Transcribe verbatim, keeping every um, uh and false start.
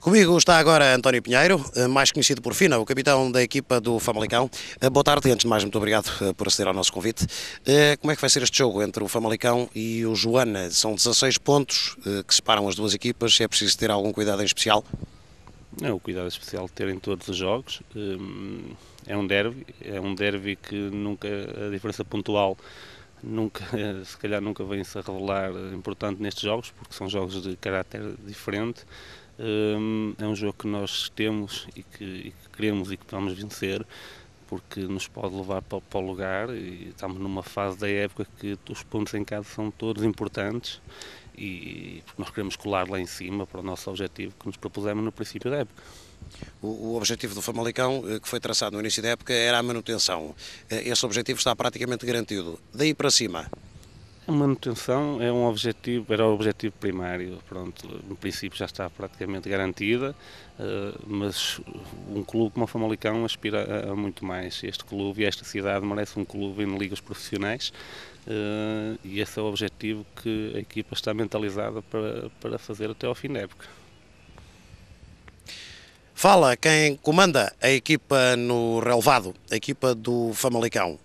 Comigo está agora António Pinheiro, mais conhecido por Fina, o capitão da equipa do Famalicão. Boa tarde e, antes de mais, muito obrigado por aceder ao nosso convite. Como é que vai ser este jogo entre o Famalicão e o Joana? São dezasseis pontos que separam as duas equipas, é preciso ter algum cuidado em especial? É o cuidado especial de ter em todos os jogos. É um derby, é um derby que nunca, a diferença pontual nunca, se calhar nunca vem-se a revelar importante nestes jogos, porque são jogos de caráter diferente. É um jogo que nós temos e que, e que queremos e que vamos vencer, porque nos pode levar para, para o lugar, e estamos numa fase da época que os pontos em casa são todos importantes, e porque nós queremos colar lá em cima para o nosso objetivo que nos propusemos no princípio da época. O, o objetivo do Famalicão, que foi traçado no início da época, era a manutenção. Esse objetivo está praticamente garantido. Daí para cima? A manutenção é um objetivo, era o objetivo primário, pronto, no princípio já está praticamente garantida, mas um clube como o Famalicão aspira a muito mais. Este clube e esta cidade merece um clube em ligas profissionais, e esse é o objetivo que a equipa está mentalizada para, para fazer até ao fim da época. Fala quem comanda a equipa no relevado, a equipa do Famalicão.